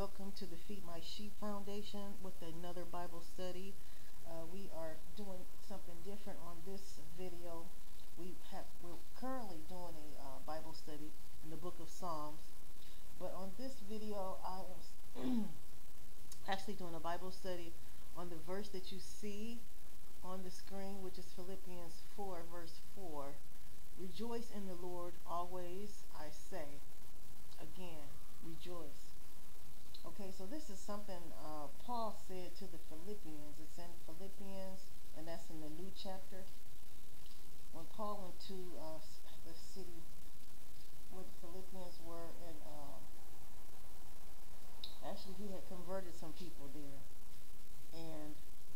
welcome to the Feed My Sheep Foundation with another Bible study. We are doing something different on this video. We're currently doing a Bible study in the book of Psalms, but on this video I am actually doing a Bible study on the verse that you see on the screen, which is Philippians 4 verse 4. Rejoice in the Lord always, I say. Again, rejoice. Okay, so this is something Paul said to the Philippians. It's in Philippians, and that's in the new chapter. When Paul went to the city where the Philippians were, and actually he had converted some people there, and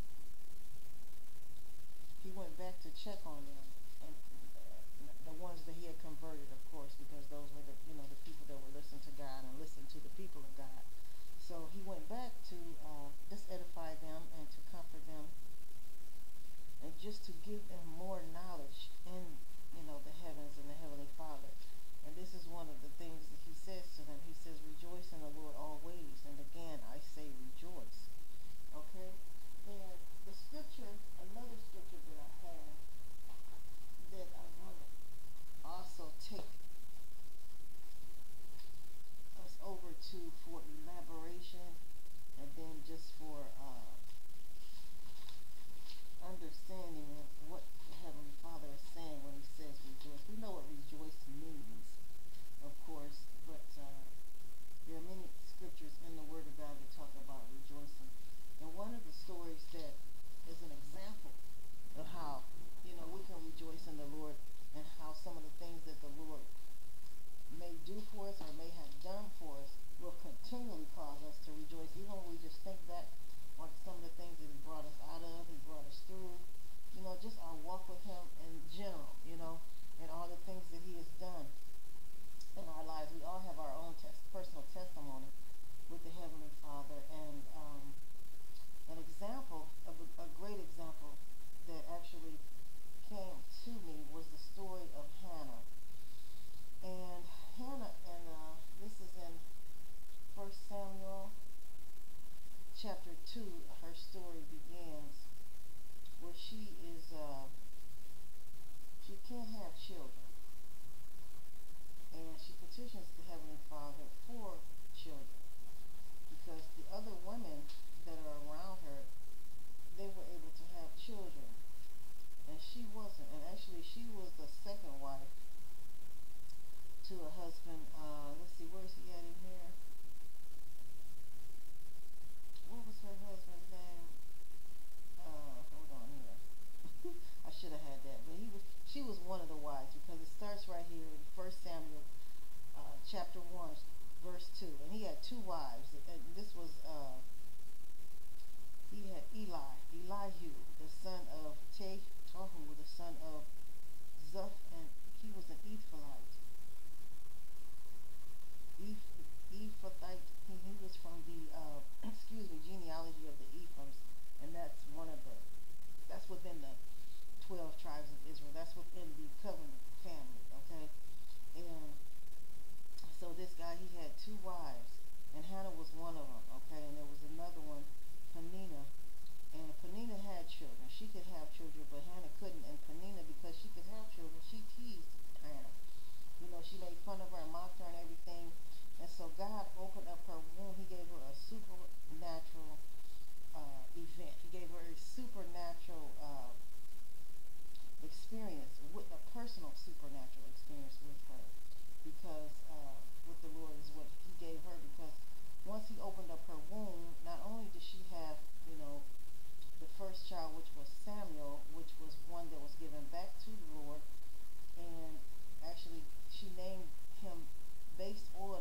he went back to check on them, and the ones that he had converted, of course, because those were the people that were listening to God and listening to the people of God. So he went back to just edify them and to comfort them, and just to give them more knowledge in the heavens and the Heavenly Father. And this is one of the things that he says to them. He says, "Rejoice in the Lord always, and again I say rejoice." Okay, and the scripture, another scripture that I have that I want to also take us over to for elaboration, and then just for understanding of what the Heavenly Father is saying when he says rejoice. We know what rejoice means, of course, but there are many scriptures in the Word of God that talk about rejoicing. And one of the stories that is an example of how we can rejoice in the Lord, and how some of the things that the Lord may do for us or may have done for us will continually cause us to rejoice, even when we just think back on some of the things that he brought us out of, he brought us through, just our walk with him in general, and all the things that he has done in our lives. We all have our own personal testimony with the Heavenly Father, and an example of a great example that actually came to me was the story of Hannah. And Hannah, and this is in 1 Samuel chapter 2, her story begins, where she can't have children, and she petitions the Heavenly Father for children, because the other women that are around her, they were able to have children, and she wasn't. And actually she was the second wife to a husband. Let's see, where is he at in here? What was her husband's name? Hold on here. I should have had that, but she was one of the wives, because it starts right here in 1 Samuel chapter 1 verse 2. And he had two wives, and this was he had Elihu, the son of Tohu, the son of Zuph, and he was an Ephrathite. Ephrathite. He was from the genealogy of the Ephraims, and that's within the 12 tribes of Israel. That's within the covenant family. Okay, and so this guy, he had two wives, and Hannah was one of them. Okay, and there was another one, Peninnah, and Peninnah had children. She could have children, but Hannah couldn't. And Peninnah, because she could have children, she teased Hannah. She made fun of her and mocked her and everything. And so God opened up her womb. He gave her a supernatural event. He gave her a supernatural experience, with a personal supernatural experience with her, because with the Lord is what he gave her. Because once he opened up her womb, not only did she have, the first child, which was Samuel, which was one that was given back to the Lord, and actually she named him based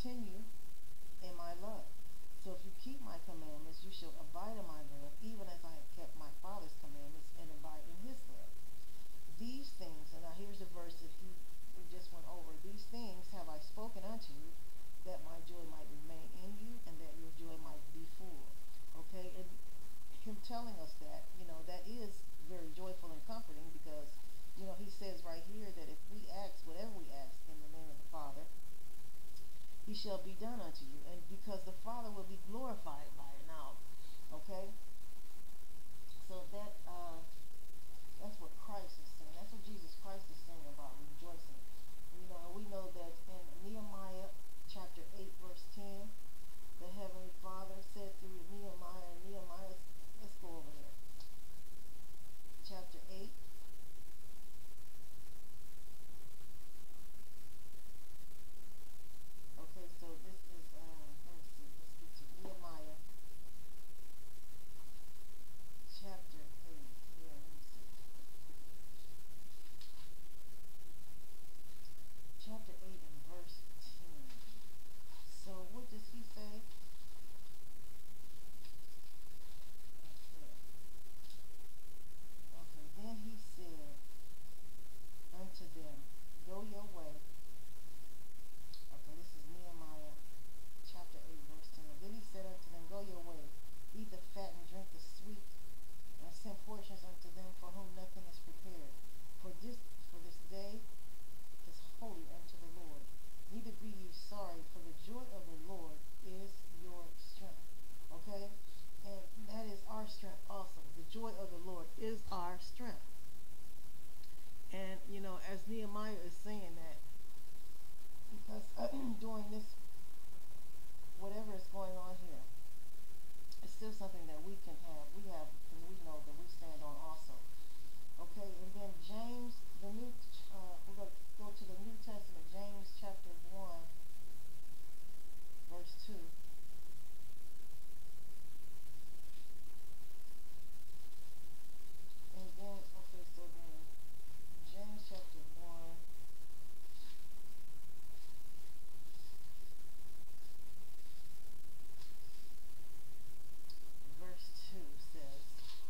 continue in my love. So if you keep my commandments, you shall abide in my love, even as I have kept my Father's commandments and abide in his love. These things, and now here's a verse that we just went over. These things have I spoken unto you, that my joy might remain in you, and that your joy might be full. Okay, and him telling us that, that is very joyful and comforting, because, he says right here that if we ask whatever we ask in the name of the Father, he shall be done unto you, and because the Father will be glorified by it now. Okay, so that's what Christ is saying. That's what Jesus Christ is saying about rejoicing. And we know that in Nehemiah chapter 8 verse 10, the Heavenly Father said through Nehemiah, let's go over there. Chapter 8. Okay, so this is, let me see, let's get to Nehemiah chapter 8. Yeah, let me see. Chapter 8 and verse 10. So what does he say? Okay, then he said unto them, go your way. Okay, this is Nehemiah chapter 8 verse 10. Then he said unto them, go your way, eat the fat and drink the sweet, and send portions unto them for whom nothing is prepared. For this day is holy unto the Lord. Neither be ye sorry, for the joy of the Lord is your strength. Okay? And that is our strength also. The joy of the Lord is our strength. And, as Nehemiah is saying that, because during this, whatever is going on here, it's still something that we can have. We have, and we know that we stand on also. Okay, and then James, we're going to go to the New Testament, James chapter 1, verse 2. And then, okay, so then, James chapter 1, verse 2 says,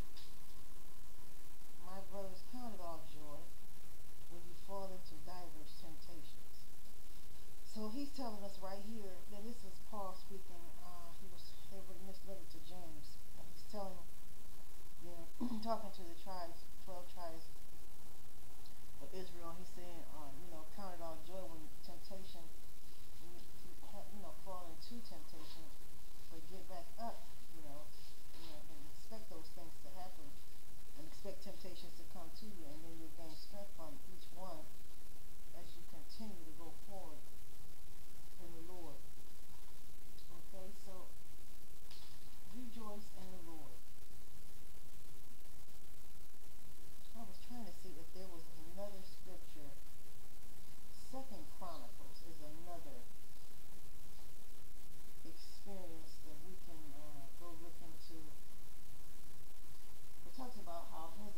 my brothers, count it all joy when you fall into diverse temptations. So he's telling us right here that this is Paul speaking. He was written this letter to James, and he's telling, talking to the 12 tribes of Israel. He's saying, count it all joy when temptation, when you fall into temptation, but get back up, and expect those things to happen, and expect temptations to come to you, and then you gain strength from each one as you continue to go forward in the Lord. Okay, so rejoice in the Lord. I was trying to see if there was another scripture. Second Chronicles is another experience that we can go look into. It talks about how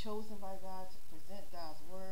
chosen by God to present God's word.